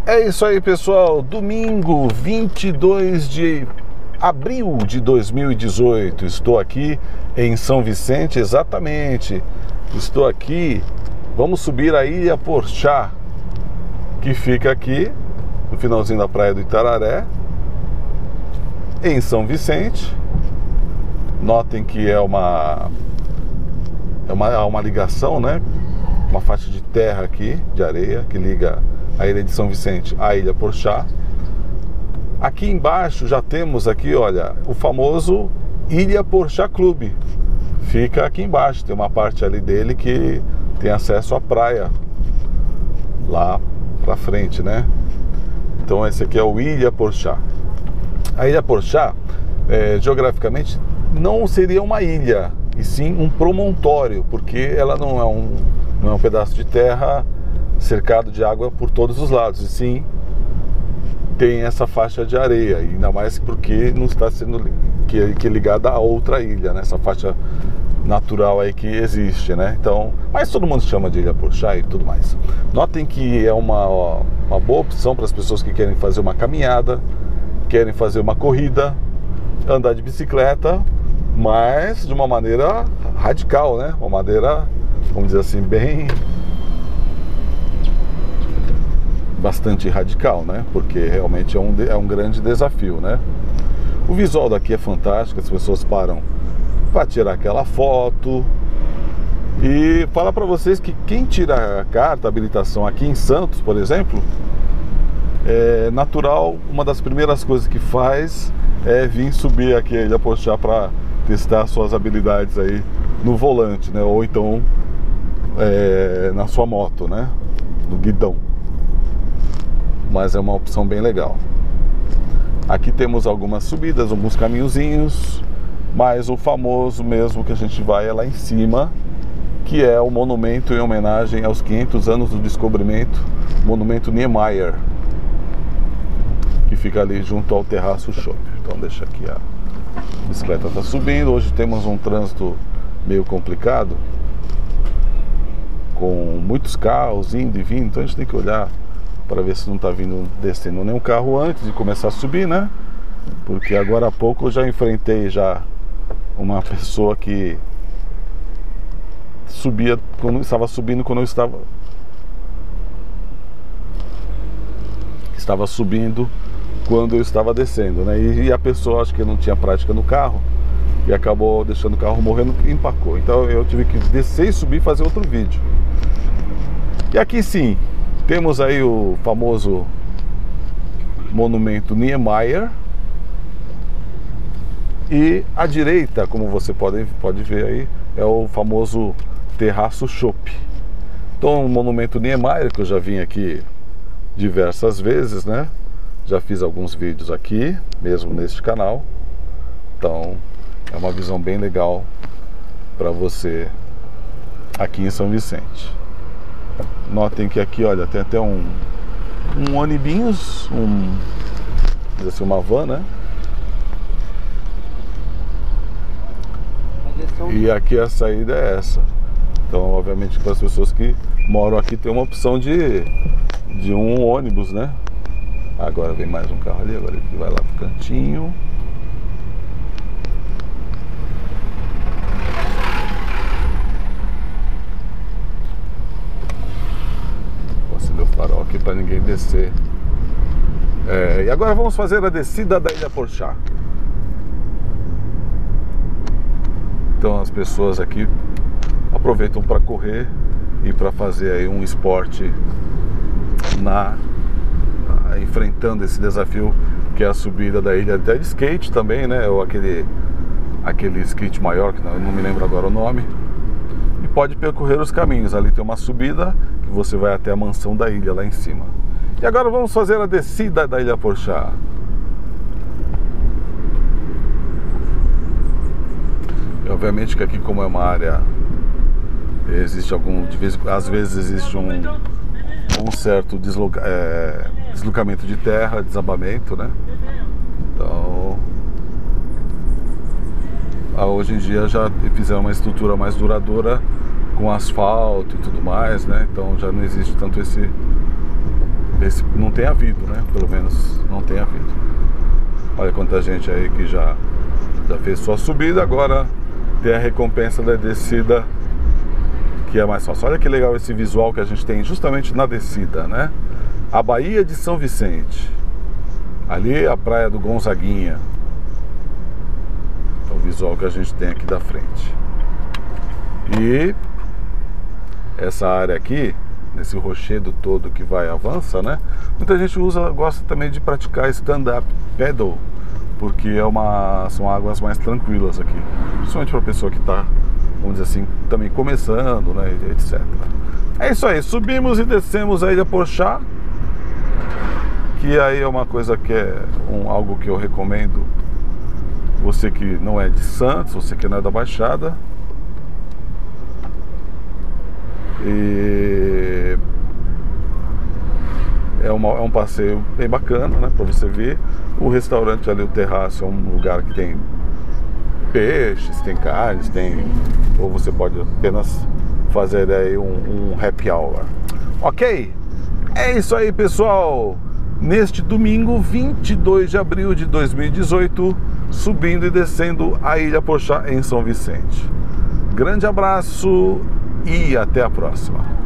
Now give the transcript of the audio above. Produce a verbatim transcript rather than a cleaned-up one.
É isso aí, pessoal. Domingo, vinte e dois de abril de dois mil e dezoito. Estou aqui em São Vicente, exatamente. Estou aqui. Vamos subir a Ilha Porchá, que fica aqui no finalzinho da praia do Itararé, em São Vicente. Notem que é uma é uma, uma ligação, né? Uma faixa de terra aqui, de areia, que liga a ilha de São Vicente à Ilha Porchá. Aqui embaixo já temos aqui, olha, o famoso Ilha Porchá Clube. Fica aqui embaixo, tem uma parte ali dele que tem acesso à praia, lá pra frente, né? Então esse aqui é o Ilha Porchá. A Ilha Porchá, é, geograficamente, não seria uma ilha, e sim um promontório, porque ela não é um, não é um pedaço de terra cercado de água por todos os lados, e sim tem essa faixa de areia, e ainda mais porque não está sendo que, que ligada a outra ilha, né? Essa faixa natural aí que existe, né? Então, mas todo mundo chama de Ilha Porchá e tudo mais. Notem que é uma, ó, uma boa opção para as pessoas que querem fazer uma caminhada, querem fazer uma corrida, andar de bicicleta, mas de uma maneira radical, né? Uma maneira, vamos dizer assim, bem... bastante radical, né? Porque realmente é um, é um grande desafio, né? O visual daqui é fantástico, as pessoas param para tirar aquela foto. E falar para vocês que quem tira a carta, a habilitação aqui em Santos, por exemplo, é natural, uma das primeiras coisas que faz é vir subir aqui a Ilha Porchá para testar suas habilidades aí no volante, né? Ou então é, na sua moto, né? No guidão. Mas é uma opção bem legal. Aqui temos algumas subidas, alguns caminhozinhos, mas o famoso mesmo que a gente vai é lá em cima, que é o monumento em homenagem aos quinhentos anos do descobrimento, monumento Niemeyer, que fica ali junto ao Terraço Shopping. Então deixa aqui, a bicicleta está subindo. Hoje temos um trânsito meio complicado, com muitos carros indo e vindo, então a gente tem que olhar para ver se não está vindo, descendo nenhum carro antes de começar a subir, né? Porque agora há pouco eu já enfrentei já uma pessoa que subia quando estava subindo, quando eu estava estava subindo quando eu estava descendo, né? E, e a pessoa, acho que não tinha prática no carro e acabou deixando o carro morrendo e empacou. Então eu tive que descer e subir e fazer outro vídeo. E aqui sim, temos aí o famoso monumento Niemeyer. E à direita, como você pode, pode ver aí, é o famoso Terraço Shopping. Então o monumento Niemeyer, que eu já vim aqui diversas vezes, né? Já fiz alguns vídeos aqui, mesmo neste canal. Então é uma visão bem legal para você aqui em São Vicente. Notem que aqui, olha, tem até um, um ônibus, um, assim, uma van, né? E aqui a saída é essa. Então, obviamente, para as pessoas que moram aqui tem uma opção de, de um ônibus, né? Agora vem mais um carro ali, agora ele vai lá pro cantinho. O farol aqui para ninguém descer. É, e agora vamos fazer a descida da Ilha Porchá. Então as pessoas aqui aproveitam para correr e para fazer aí um esporte na enfrentando esse desafio que é a subida da ilha, até de skate também, né? Ou aquele aquele skate maior que não, não me lembro agora o nome. E pode percorrer os caminhos. Ali tem uma subida que você vai até a mansão da ilha lá em cima. E agora vamos fazer a descida da Ilha Porchá. E obviamente que aqui, como é uma área, existe algum, de vez, às vezes existe um, um certo desloca, é, deslocamento de terra, desabamento, né? Então, hoje em dia já fizeram uma estrutura mais duradoura com asfalto e tudo mais, né? Então já não existe tanto esse Esse não tem havido, né? Pelo menos não tem havido. Olha quanta gente aí que já, já fez sua subida. Agora tem a recompensa da descida, que é mais fácil. Olha que legal esse visual que a gente tem justamente na descida, né? A Baía de São Vicente. Ali a praia do Gonzaguinha. É o visual que a gente tem aqui da frente. E essa área aqui, nesse rochedo todo que vai e avança, né? Muita gente usa, gosta também de praticar stand-up paddle, porque é uma, são águas mais tranquilas aqui, principalmente para a pessoa que está, vamos dizer assim, também começando, né, etcétera. É isso aí, subimos e descemos a Ilha Porchá, que aí é uma coisa que é um, algo que eu recomendo, você que não é de Santos, você que não é da Baixada. E é, uma, é um passeio bem bacana, né, para você ver. O restaurante ali, o terraço, é um lugar que tem peixes, tem carnes, tem, ou você pode apenas fazer aí um, um happy hour. Ok? É isso aí, pessoal. Neste domingo, vinte e dois de abril de dois mil e dezoito, subindo e descendo a Ilha Porchá em São Vicente. Grande abraço e até a próxima.